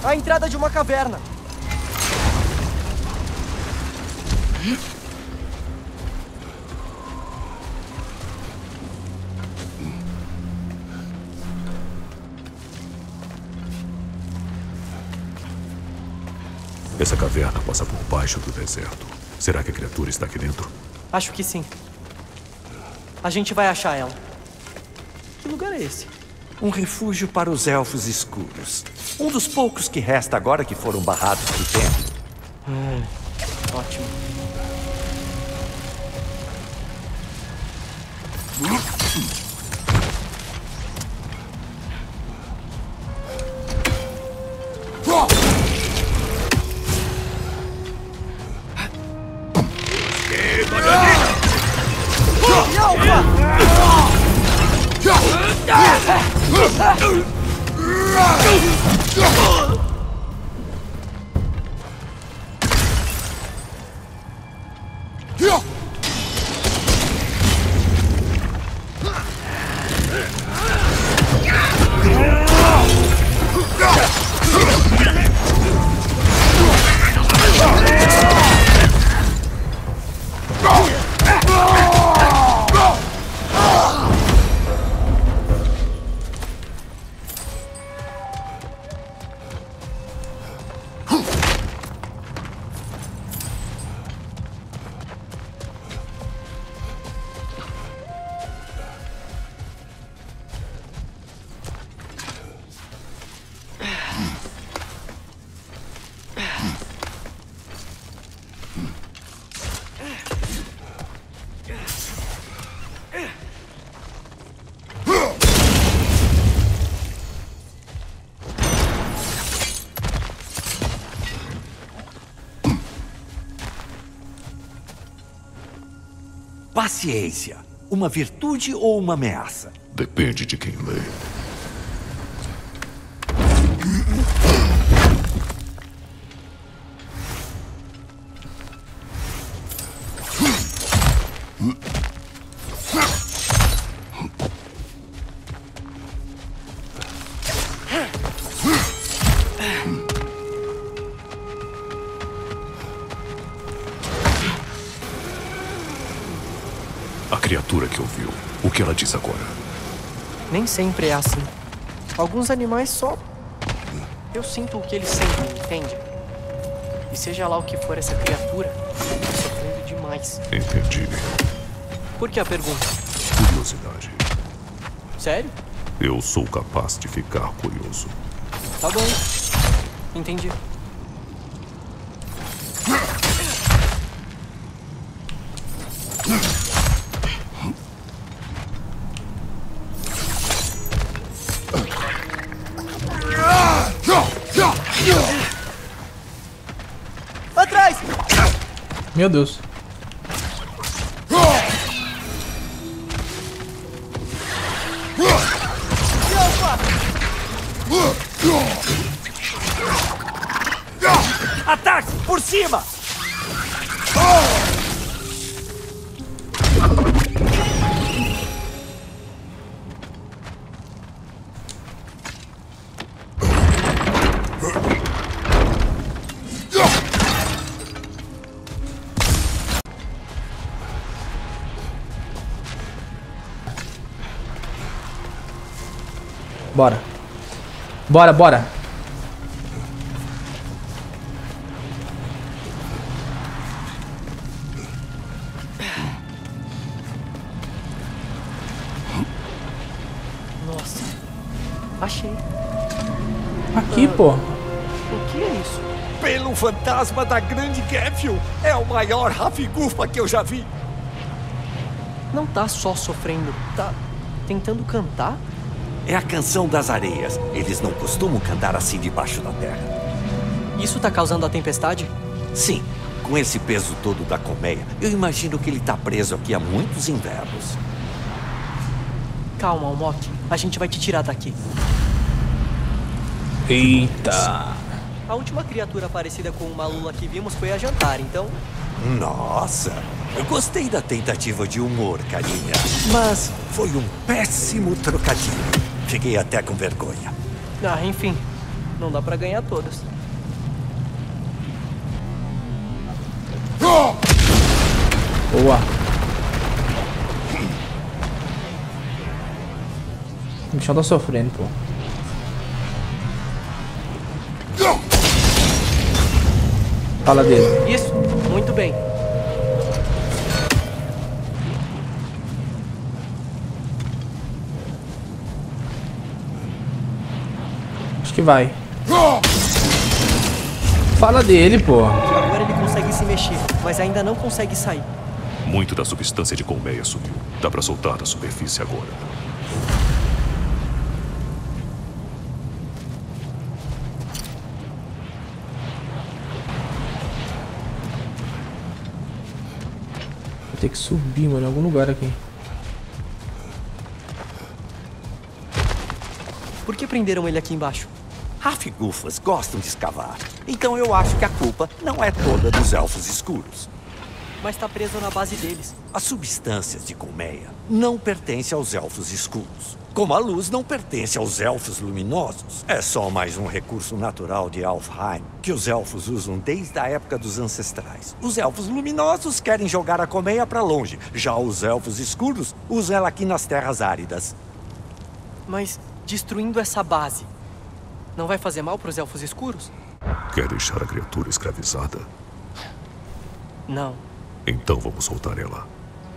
A entrada de uma caverna. Essa caverna passa por baixo do deserto. Será que a criatura está aqui dentro? Acho que sim. A gente vai achar ela. Que lugar é esse? Um refúgio para os elfos escuros. Um dos poucos que resta agora que foram barrados do templo. Ótimo. Paciência. Uma virtude ou uma ameaça? Depende de quem lê. A criatura que ouviu, o que ela diz agora? Nem sempre é assim. Alguns animais só... Eu sinto o que eles sentem, entende? E seja lá o que for essa criatura, eu tô sofrendo demais. Entendi. Por que a pergunta? Curiosidade. Sério? Eu sou capaz de ficar curioso. Tá bom. Entendi. Atrás! Meu Deus. Ataque! Por cima! Bora. Bora, bora. Nossa. Achei. Aqui, pô. O que é isso? Pelo fantasma da grande Gefil! É o maior rafigufa que eu já vi! Não tá só sofrendo, tá tentando cantar? É a canção das areias. Eles não costumam cantar assim debaixo da terra. Isso tá causando a tempestade? Sim, com esse peso todo da colmeia, eu imagino que ele tá preso aqui há muitos invernos. Calma, Almok. A gente vai te tirar daqui. Eita. A última criatura parecida com uma lula que vimos foi a jantar, então... Nossa, eu gostei da tentativa de humor, carinha. Mas foi um péssimo trocadilho. Fiquei até com vergonha. Ah, enfim. Não dá pra ganhar todas. Boa. O bichão tá sofrendo, pô. Fala dele. Isso, muito bem. Acho que vai. Fala dele, pô. Agora ele consegue se mexer, mas ainda não consegue sair. Muito da substância de colmeia sumiu. Dá pra soltar da superfície agora. Vou ter que subir, mano, em algum lugar aqui. Por que prenderam ele aqui embaixo? Rafigufas gostam de escavar. Então eu acho que a culpa não é toda dos elfos escuros. Mas tá preso na base deles. As substâncias de colmeia não pertencem aos elfos escuros. Como a luz não pertence aos elfos luminosos. É só mais um recurso natural de Alfheim, que os elfos usam desde a época dos ancestrais. Os elfos luminosos querem jogar a colmeia para longe. Já os elfos escuros usam ela aqui nas terras áridas. Mas destruindo essa base, não vai fazer mal pros elfos escuros? Quer deixar a criatura escravizada? Não. Então vamos soltar ela.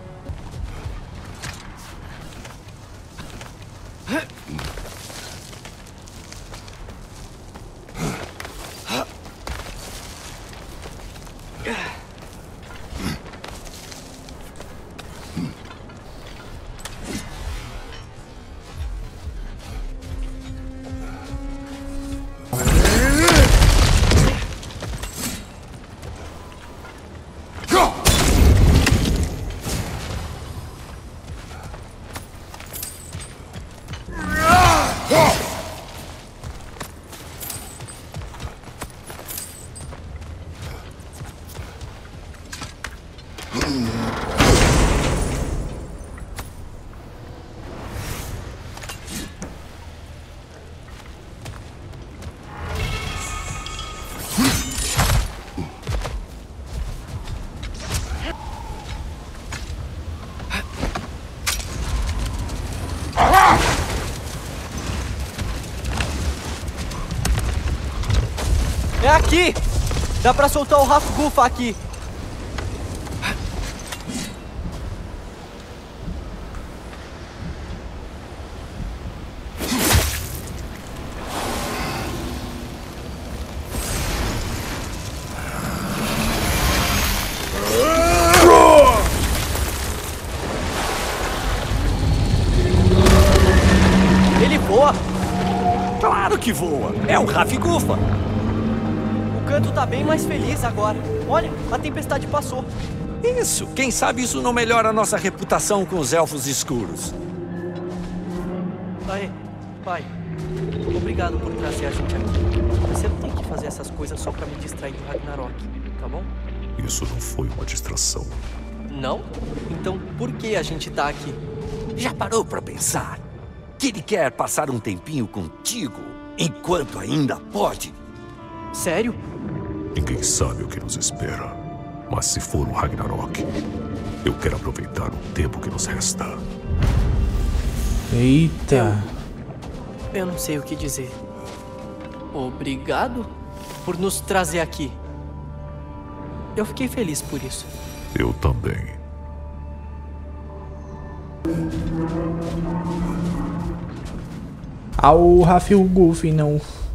É aqui! Dá pra soltar o Rafgufa aqui. Ele voa! Claro que voa! É um Rafigufa! O canto tá bem mais feliz agora. Olha, a tempestade passou. Isso! Quem sabe isso não melhora a nossa reputação com os elfos escuros. Aê, pai. Obrigado por trazer a gente aqui. Você não tem que fazer essas coisas só pra me distrair do Ragnarok, tá bom? Isso não foi uma distração. Não? Então por que a gente tá aqui? Já parou pra pensar que ele quer passar um tempinho contigo enquanto ainda pode? Sério? Ninguém sabe o que nos espera. Mas se for um Ragnarok, eu quero aproveitar o tempo que nos resta. Eita. Eu não sei o que dizer. Obrigado por nos trazer aqui. Eu fiquei feliz por isso. Eu também. Ao Rafigufa, não.